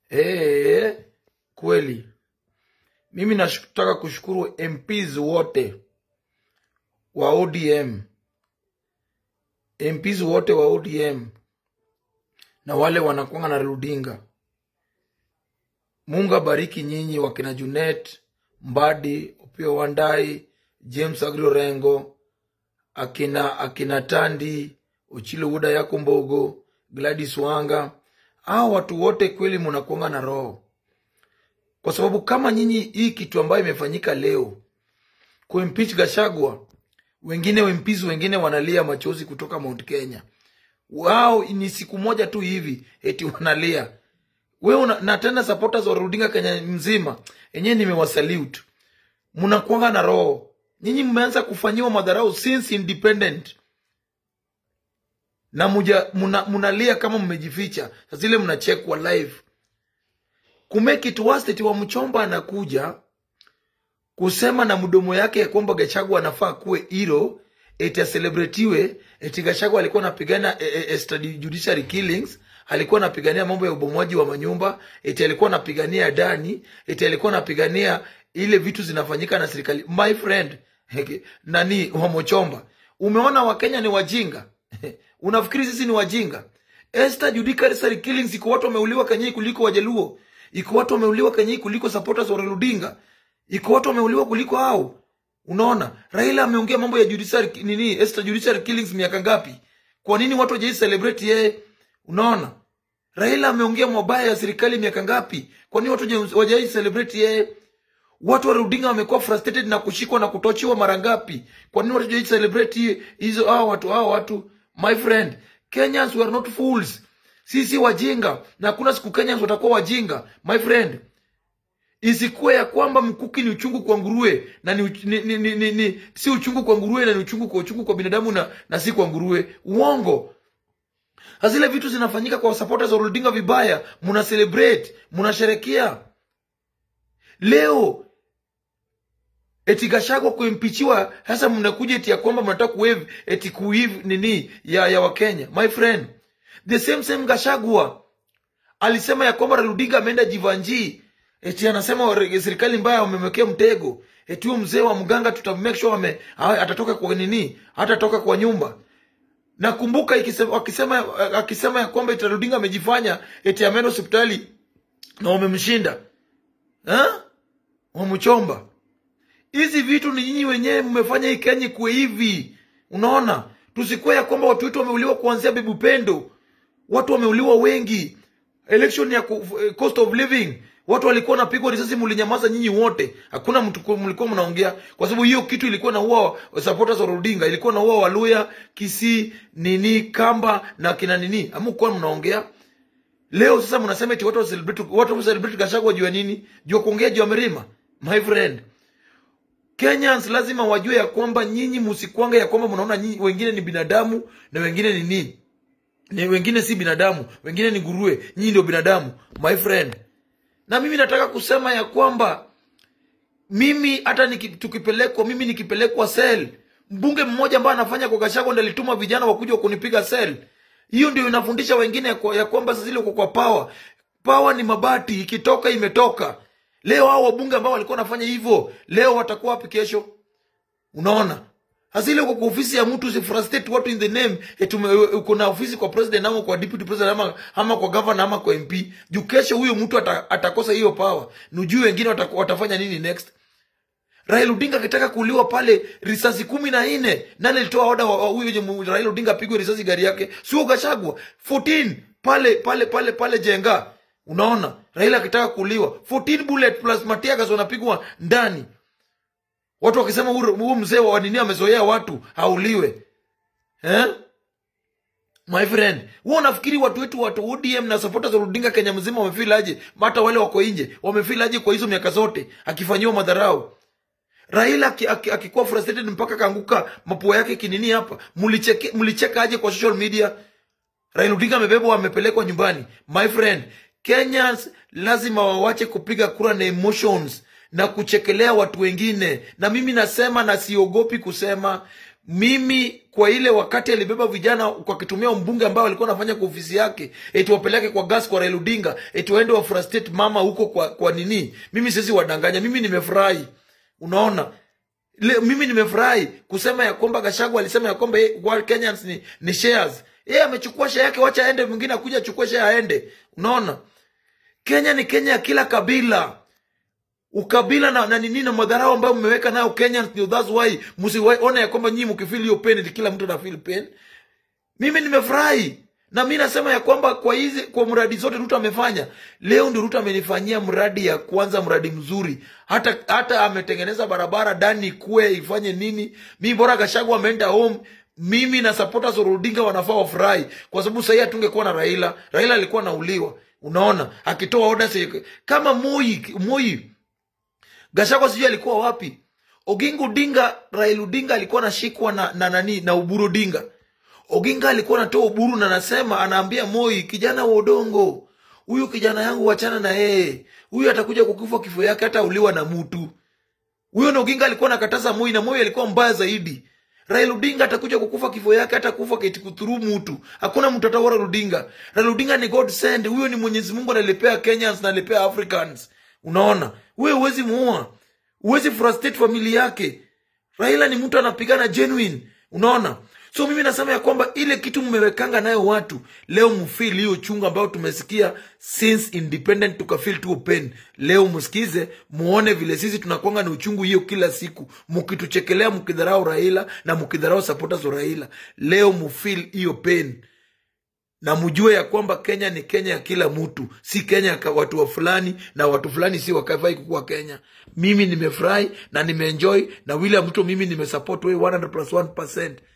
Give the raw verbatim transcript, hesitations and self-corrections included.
Eh, kweli. Mimi nataka kushukuru M Ps wote wa O D M. M Ps wote wa O D M na wale wanakuanga na Rudinga. Mungu bariki nyinyi wakina Junet, Mbadi, Opio Wandai, James Agrio Rengo, akina akina Tandi, Ochilo Uda yako Mbogo, Gladys Wanga. Hao watu wote kweli mnakuanga na roho. Kwa sababu kama nyinyi hii kitu ambayo imefanyika leo kuimpeach Gachagua, wengine wempizi wengine wanalia machozi kutoka Mount Kenya. Wao ni siku moja tu hivi eti wanalia. Wewe na tena supporters wa Rudinga Kenya mzima, yenyewe nimewasalute. Mnakuanga na roho. Nyinyi mmeanza kufanyiwa madharau since independent. Na muja munalia kama mmejificha. Sasa ile mnachekwa live. Kumeki it worse eti wa Mchomba anakuja kusema na mdomo yake ya kwamba Gachagua anafaa kuwe hero, eti celebratiwe, eti Gachagua alikuwa anapigana extrajudicial killings, alikuwa anapigania mambo ya ubomoaji wa manyumba, eti alikuwa anapigania dani, eti alikuwa anapigania ile vitu zinafanyika na serikali. My friend, nani wa Mchomba, umeona Wakenya ni wajinga? Unafikiri sisi ni wajinga? Extrajudicial killings iko watu wameuliwa Kenya kuliko Wajaluo. Iko watu wameuliwa Kenya kuliko supporters wa Rudinga. Iko watu wameuliwa kuliko hao. Unaona? Raila ameongea mambo ya judicial nini, extrajudicial killings miaka ngapi? Kwa nini watu hawaje celebrate yeye? Unaona? Raila ameongea mabaya ya serikali miaka ngapi? Kwa nini watu hawaje celebrate yeye? Watu wa Rudinga wamekuwa frustrated na kushikwa na kutochiwa mara ngapi? Kwa nini watu hawaje celebrate hizo hao watu hao watu? My friend, Kenyans were not fools. Sisi wajinga, na kuna siku Kenyans watakuwa wajinga. My friend, isikuwe ya kwamba mkuki ni uchungu kwa nguruwe na ni, ni, ni, ni, ni, ni si uchungu kwa nguruwe na ni uchungu kwa uchungu kwa binadamu na, na si kwa nguruwe. Uongo. Hazile vitu zinafanyika kwa supporters wa Rudinga vibaya, muna celebrate, muna sherekea. Leo eti Gachagua kuimpichiwa, hasa mnakuja eti ya kwamba mnataka kuwave eti kuive nini ya ya Wakenya. My friend, the same same Gachagua alisema ya kwamba Rudinga ameenda Jivanji, eti anasema serikali mbaya wamemwekea mtego, eti huyo mzee wa mganga tuta make sure ame atatoka kwa nini, hatatoka kwa nyumba. Nakumbuka ikisema akisema akisema ya kwamba eti Rudinga amejifanya eti ameenda hospitali na wamemshinda. Eh? Wamchomba. Hizi vitu ni nyinyi wenyewe mmefanya hii Kenya kuwe hivi. Unaona? Tusikue ya kwamba watu wetu wameuliwa kuanzia Bibi Pendo. Watu wameuliwa wengi. Election ya cost of living, watu walikuwa wanapigwa risasi, mlinyamaza nyinyi wote. Hakuna mtu mlikuwa mnaongea kwa sababu hiyo kitu ilikuwa na huwa supporters wa Rudinga, ilikuwa na huwa Waluya, Kisii, nini, Kamba na kina nini. Hamkuwa mnaongea. Leo sasa mnasema eti watu celebrate watu celebrate Gachagua juu ya nini? Juu kuongea juu ya Mrima. My friend, Kenyans lazima wajue ya kwamba nyinyi msikwanga ya kwamba mnaona nyinyi wengine ni binadamu na wengine ni nini? Ni wengine si binadamu, wengine ni nguruwe, nyinyi ndio binadamu. My friend, na mimi nataka kusema ya kwamba mimi hata tukipelekwa, mimi nikipelekwa cell, mbunge mmoja ambaye anafanya kwa Gachagua ndiye alituma vijana wakuja kunipiga cell. Hiyo ndio inafundisha wengine ya kwamba sasa ile uko kwa power. Power ni mabati, ikitoka imetoka. Leo hao wabunge ambao walikuwa wanafanya hivyo, leo watakuwa wapi kesho? Unaona? Hasile uko kwa ofisi ya mtu usifrustrate watu in the name eti uko na ofisi kwa president ama kwa deputy president ama, ama kwa governor ama kwa M P. Juu kesho huyo mtu ata, atakosa hiyo power. Nujue wengine watafanya nini next? Raila Odinga akitaka kuuliwa pale risasi kumi na nne. Nani alitoa order huyo Raila Odinga apigwe risasi gari yake? Sio Gachagua. kumi na nne pale pale pale pale Jenga. Unaona? Raila akitaka kuuliwa kumi na nne bullet plus matiagas wanapigwa ndani. Watu wakisema huyu mzee wa nini amezoea watu hauliwe. Eh? My friend, wewe unafikiri watu wetu watu O D M na supporters wa Rudinga Kenya mzima wamefeel aje? Hata wale wako nje wamefeel aje kwa hizo miaka zote akifanywa madharau? Raila akikuwa frustrated mpaka kaanguka mapua yake kinini hapa. Mulicheke mulicheka aje kwa social media? Raila Odinga amebebwa amepelekwa nyumbani. My friend, Kenyans lazima wawache kupiga kura na emotions na kuchekelea watu wengine. Na mimi nasema na siogopi kusema, Mimi kwa ile wakati alibeba vijana kwa kitumia mbunge ambao alikuwa anafanya kwa ofisi yake, eti wapeleke kwa gas kwa Raila Odinga, eti waende wa frustrate mama huko kwa kwa nini? Mimi sisi wadanganya, mimi nimefurahi. Unaona? Le, mimi nimefurahi kusema ya kwamba Gachagua alisema ya kwamba World Kenyans ni, ni shares. Yeye amechukua share yake, wacha aende, mwingine akuja achukue share aende. Unaona? Kenya ni Kenya ya kila kabila. Ukabila na, na nini na madharau ambayo mmeweka nayo Kenyans, ndio that's why msione ya kwamba nyinyi mkifeel hiyo pain kila mtu ana feel pain. Mimi nimefurahi. Na mimi nasema ya kwamba kwa hizi kwa mradi zote Ruto amefanya, leo ndio Ruto amenifanyia mradi ya kwanza, mradi mzuri. Hata hata ametengeneza barabara ndani kue ifanye nini. Mimi bora Gachagua ameenda home, mimi na supporters wa Odinga wanafaa wafurahi kwa sababu sasa hatungekuwa na Raila. Raila alikuwa nauliwa. Unaona? Akitoa orders kama Moi Moi Gachagua sijui alikuwa wapi. Oginga Odinga, Raila Odinga alikuwa anashikwa na na nani na Uhuru Odinga. Oginga alikuwa anatoa Uhuru na anasema, anaambia Moi, kijana wa udongo, huyu kijana yangu wachana na yeye. Huyu atakuja kukufa kifo yake hata uliwa na mtu. Huyo na Oginga alikuwa anakataza Moi, na Moi alikuwa mbaya zaidi. Raila Odinga atakuja kukufa kifo yake hata kufa kitikuturu mtu. Hakuna mtu atawara Odinga. Raila Odinga ni God send. Huyo ni Mwenyezi Mungu analipea Kenyans na analipea Africans. Unaona? Wewe huwezi muua. Huwezi frustrate familia yake. Raila ni mtu anapigana genuine. Unaona? So mimi nasema ya kwamba ile kitu mmewekanga nayo watu, leo mfeel hiyo chunga ambayo tumesikia since independent tukafeel tu pain. Leo msikize, muone vile sisi tunakuanga na uchungu hiyo kila siku. Mkituchekelea, mkidharau Raila na mkidharau supporters wa Raila. Leo mfeel hiyo pain. Na mjue ya kwamba Kenya ni Kenya ya kila mtu, si Kenya ya watu wa fulani na watu fulani si wakafai kukuwa Kenya. Mimi nimefurahi na nimeenjoy, na William Ruto mimi nimesupport wewe one hundred plus one percent.